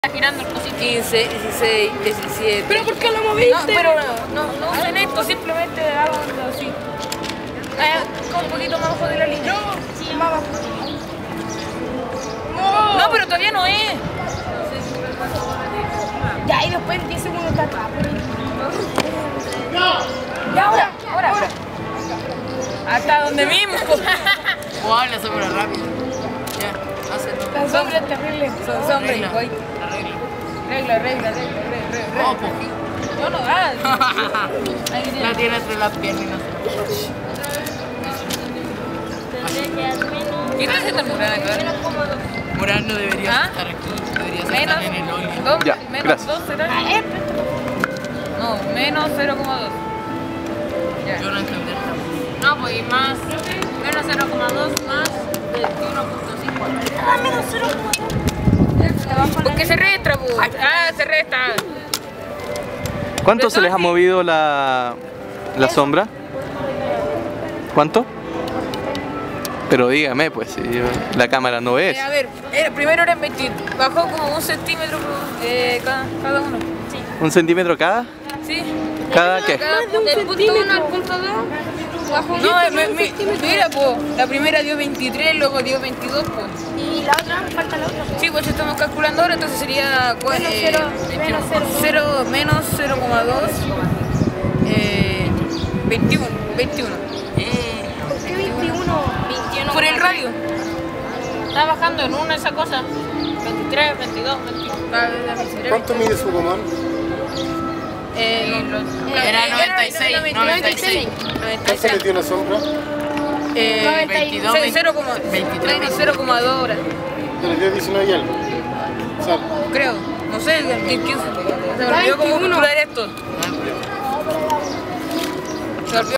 Está girando el cosito. 15, 16, 17. ¿Pero por qué lo moviste? No, pero no usen esto, simplemente hagan así. Con un poquito más abajo de la línea. Sí, más abajo. No, pero todavía no es. Ya, y después en 10 segundos está atrás. Ya, ahora. Hasta donde mismo. Wow, la sombra rápido. Ya, hazlo. La sombra es terrible. Sombra y Regla. voy. Regla. Oh, poquito. No, no, ah. La tiene entre las piernas. ¿Qué está haciendo el mural acá? Moral no debería ¿Ah? estar aquí. Debería estar Menos en el hoyo. 2, Ya, menos gracias. 2 será. No, menos 0,2. Ya. Yo no entender nada. No, pues y más. Menos 0,2 más 21,5. Ah, menos 0,2. Porque se resta, pues. Ah, se resta. ¿Cuánto se les ha movido la sombra? ¿Cuánto? Pero dígame, pues, si la cámara no ves. A ver, primero era en 20. Bajó como 1 centímetro cada uno. Sí. ¿1 centímetro cada? Sí. ¿Cada qué? Del punto 1 al punto 2. Bajo No, mira, pues, la primera dio 23, luego dio 22, pues. Y la otra, falta la otra. Sí, pues estamos calculando ahora, entonces sería menos 0,2, 21. ¿Por qué 21? Por el radio. Está bajando en 1 esa cosa. 23, 22, 21. ¿Cuánto mide su comán? Era 96. ¿Cuánto le dio la sombra? 22, 0,2 horas, Le dio 19 y algo. O sea, creo. No sé, ¿quién se me olvidó cómo calcular esto?